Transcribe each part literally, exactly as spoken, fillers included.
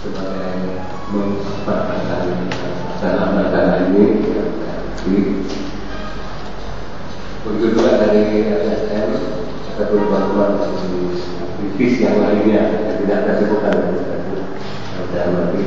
sebagai mengesempatkan dalam acara ini. Begitu juga dari L S M ataupun bantuan aktivis yang lainnya yang tidak ada sebutkan dalam lagi.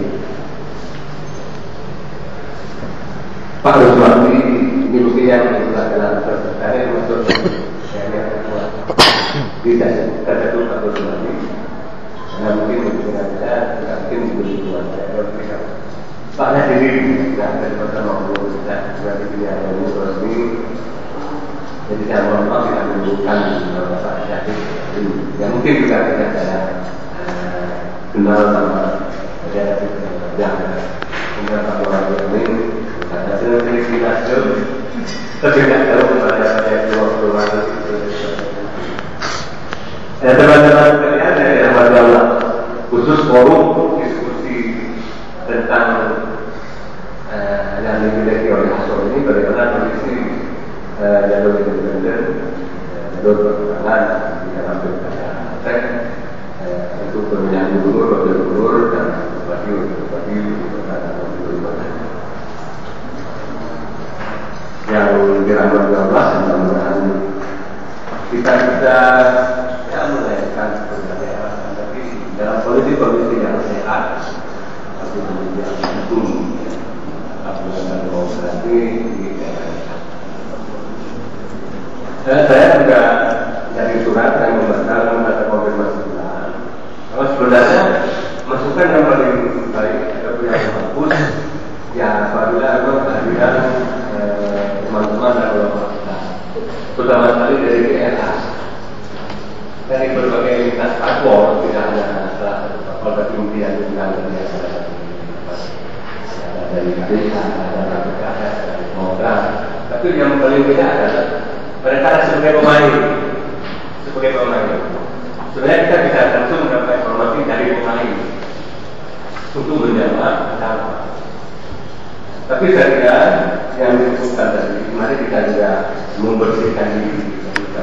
Pak Ruswati ini mungkin yang telah dalam terkait masuk saya tidak sebutkan itu Pak Ruswati karena mungkin mungkin ada tidak mungkin diberi buat saya. Pak Nadiri tidak ada bersama guru kita juga di yang ini. Jadi saya mohon maaf tidak menyebutkan Pak Syahid yang mungkin juga tidak saya kenal sama saya yang kemudian Pak Wali ini ada selebriti nasdem tapi tidak tahu kepada saya keluar-keluar itu. Ya teman-teman sekalian dari Alhamdulillah khusus forum diskusi tentang yang dimiliki oleh Asor ini bagaimana kondisi jalur independen, jalur pertengahan di dalam pilkada Aceh, itu pemilihan gubernur, wakil gubernur dan bupati, bupati, yang dirambut dua belas mudah-mudahan kita bisa ya melahirkan perbedaan, tapi dalam kondisi-kondisi yang sehat, tapi kemudian itu apabila demokrasi di Dan saya juga dari surat yang membaca membaca konfirmasi Tuhan. Kalau sebenarnya masukan yang paling baik atau yang bagus, ya apabila kehadiran teman-teman dan ulama kita, terutama sekali dari G R A, dari berbagai lintas parpol, tidak hanya salah satu parpol, tapi mungkin yang dibilang dari ada dari K D K, ada dari P K S, dari Demokrat, tapi yang paling beda adalah mereka sebagai pemain, sebagai pemain. Sebenarnya kita bisa langsung mendapat informasi dari pemain untuk menjawab apa. Tapi saya kira yang disebutkan tadi, mari kita juga membersihkan diri.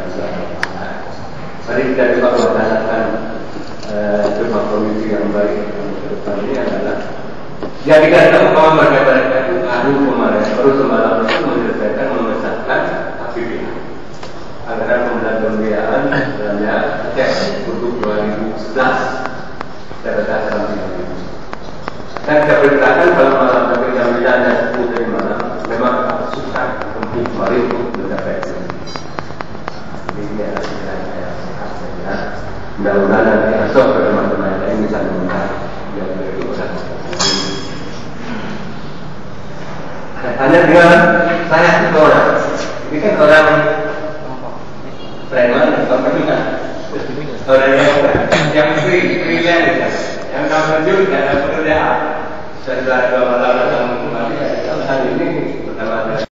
Mari kita juga melaksanakan sebuah kondisi yang baik ke depan ini adalah yang kita tahu bahwa mereka-mereka itu baru kemarin, baru semalam itu menyelesaikan memecahkan A P B D. Anggaran pembelian pembiayaan dalamnya Aceh untuk dua ribu sebelas saya baca dalam ini. Dan saya beritakan kalau malam sampai jam sembilan dan sepuluh dari malam memang susah untuk kembali untuk mencapai ini. Ini adalah yang saya sehat saya. Mudah-mudahan nanti esok teman-teman yang bisa mengenal yang itu besar. Hanya dengan saya itu orang, ini kan orang preman atau peminat, orang yang yang free, freelance, yang kamu kerja tidak ada pekerjaan, setelah dua malam